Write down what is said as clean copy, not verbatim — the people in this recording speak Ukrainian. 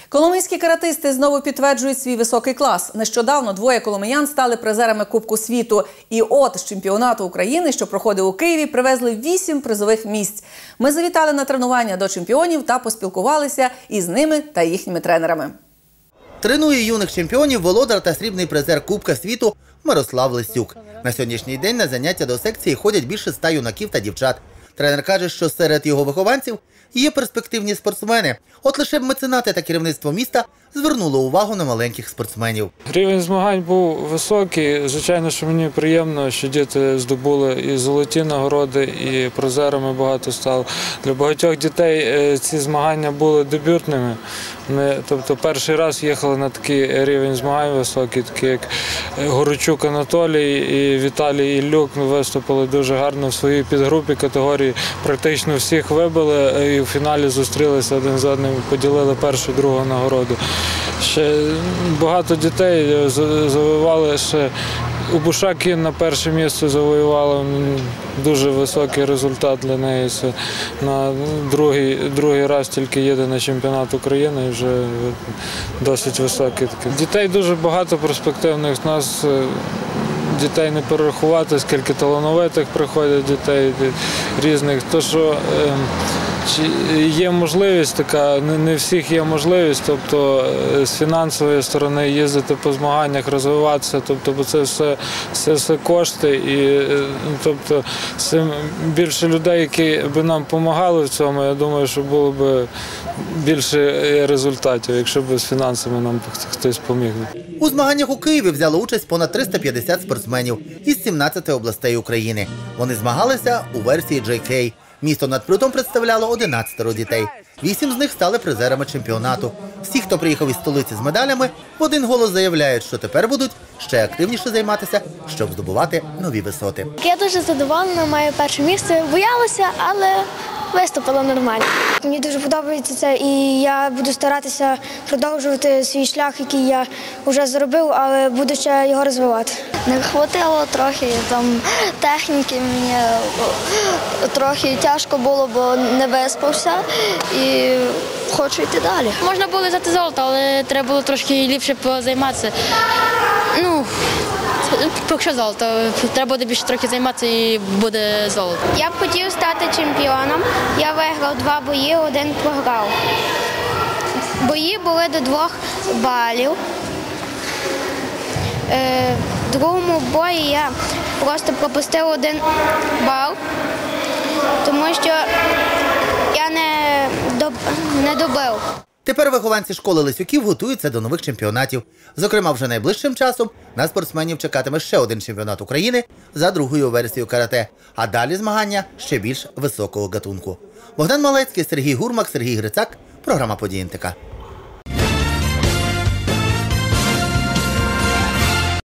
Коломийські каратисти знову підтверджують свій високий клас. Нещодавно двоє коломиян стали призерами Кубку світу. І от з чемпіонату України, що проходив у Києві, привезли 8 призових місць. Ми завітали на тренування до чемпіонів та поспілкувалися із ними та їхніми тренерами. Тренує юних чемпіонів володар та срібний призер Кубка світу Мирослав Лисюк. На сьогоднішній день на заняття до секції ходять більше 100 юнаків та дівчат. Тренер каже, що серед його вихованців є перспективні спортсмени. От лише б меценати та керівництво міста звернуло увагу на маленьких спортсменів. Рівень змагань був високий. Звичайно, що мені приємно, що діти здобули і золоті нагороди, і призерами багато стало. Для багатьох дітей ці змагання були дебютними. Ми, тобто, перший раз їхали на такий рівень змагань високий, такі як Горочук Анатолій і Віталій Іллюк. Ми виступили дуже гарно в своїй підгрупі категорії. Практично всіх вибили і в фіналі зустрілися один з одним, поділили першу і другу нагороду. Ще багато дітей завоювали, ще у Бушакін на перше місце завоювала, дуже високий результат для неї. Це на другий раз тільки їде на чемпіонат України і вже досить високий. Дітей дуже багато перспективних. У нас дітей не перерахувати, скільки талановитих приходять дітей різних. То, що є можливість така, не всіх є можливість, тобто з фінансової сторони їздити по змаганнях, розвиватися, тобто, бо це все кошти, і тобто більше людей, які б нам допомагали в цьому, я думаю, що було б більше результатів, якщо б з фінансами нам хтось допоміг. У змаганнях у Києві взяло участь понад 350 спортсменів із 17 областей України. Вони змагалися у версії JK. Місто над Прутом представляло 11 дітей. 8 з них стали призерами чемпіонату. Всі, хто приїхав із столиці з медалями, в один голос заявляють, що тепер будуть ще активніше займатися, щоб здобувати нові висоти. Я дуже задоволена, маю перше місце. Боялася, але виступила нормально. Мені дуже подобається це, і я буду старатися продовжувати свій шлях, який я вже зробив, але буду ще його розвивати. Не вистачило трохи там техніки, мені трохи тяжко було, бо не виспався і хочу йти далі. Можна було взяти золото, але треба було трошки ліпше позайматися. Якщо золото, треба буде більше трохи займатися і буде золото. Я б хотів стати чемпіоном. Я виграв 2 бої, 1 програв. Бої були до 2 балів. В другому бої я просто пропустив 1 бал, тому що я не добив. Тепер вихованці школи Лисюків готуються до нових чемпіонатів. Зокрема, вже найближчим часом на спортсменів чекатиме ще один чемпіонат України за другою версією карате, а далі змагання ще більш високого гатунку. Богдан Малецький, Сергій Гурмак, Сергій Грицак. Програма «Події НТК».